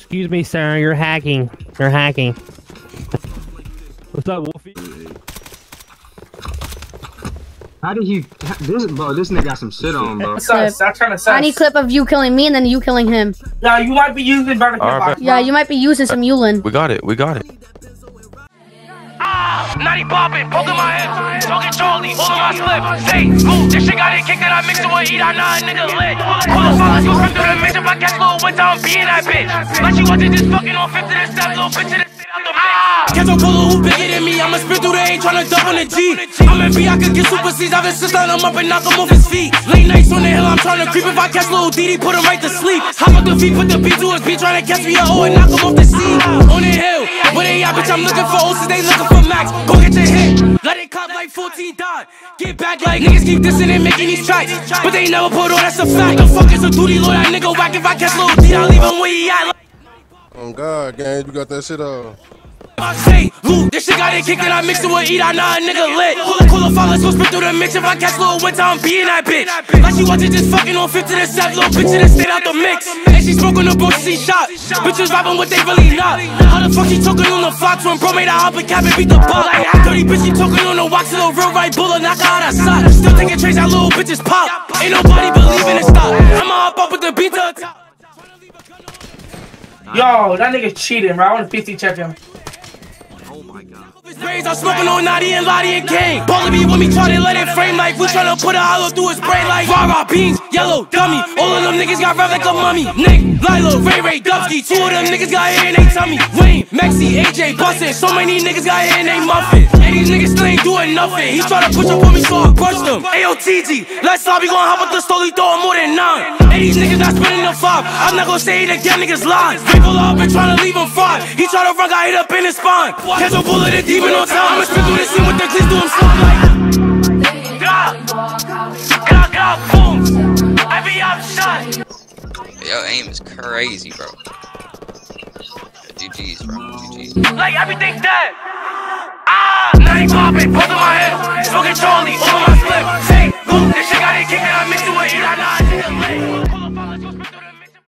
Excuse me, sir. You're hacking. You're hacking. What's up, Wolfy? How did he? This nigga got some shit on, bro. Stop trying to sus. I need clip of you killing me and then you killing him. Yeah, you might be using better. Yeah, you might be using some Yulin. We got it. We got it. Naughty poppin', poking my head, talking Charlie, holding my slip. Say, move, this shit got it kicked that I mix it with eat, I know a nigga lit. Pull the followers, go come through the mix if I catch little winter, I'm being that bitch. Like she wasn't just fucking on 50 to step, little bitch to the shit out the mix. Catch a puller who bigger than me, I'ma spit through the A, tryna dump on the G. I'm in B, I could get super C's, I've insist on him up and knock him off his feet. Late nights on the hill, I'm tryna creep, if I catch little DD, put him right to sleep. Hop up the feet, put the beat to his beat, tryna catch me a O and knock him off the seat. On the hill, where they at, bitch, I'm looking for O's, they looking for Max. Go get your hit. Let it cop like 14 died. Get back like niggas keep dissing and making these tracks, but they never put on, that's a fact. The fuck is a duty, Lord, that nigga whack. If I catch little D, I'll leave him where he at. Oh God, gang, you got that shit on. I say, Lou, this shit got it kicked and I mix it with eat, I know a nigga lit. Pull the followers, go spit through the mix. If I catch little winter, I'm being that bitch. Like she wasn't just fucking on 50 to 7, little bitch that stayed out the mix. And she smoking the bush, she shot. Bitches rapping what they really not. How the fuck she talking on the Fox when bro made a hop and cap and beat the ball? Like dirty bitch, she talking on the wax, little real right bullet, knock her out of shot. Still taking trays, that little bitches pop. Ain't nobody believing it stop. I'ma hop up with the beat to the top. Yo, that nigga cheating, bro. I want to PC check him. I'm smoking on Naughty and Lottie and Kane. Baller be with me, try to let it frame like we tryna put a hollow through his brain like rah-rah beans, yellow, dummy. All of them niggas got rap like a mummy. Nick, Lilo, Ray, Dubsky. Two of them niggas got hair in they tummy. Wayne, Maxie, AJ, Bustin'. So many niggas got hair in they muffin. And these niggas still ain't doing nothing. He try to push up on me so I brushed him. AOTG, let's stop, we gon' hop up the stoley, throw him more than 9. And these niggas not spending the 5. I'm not gon' say it again, niggas lies. People up and tryna leave him 5. He try to run, got hit up in his spine. Catch a bullet, a demon on time. I'ma spin through this scene with the glitz, do him slide like God, boom. I be up shot. Yo, aim is crazy, bro. GG's, bro. GG's. Like everything dead. Naughty poppin'.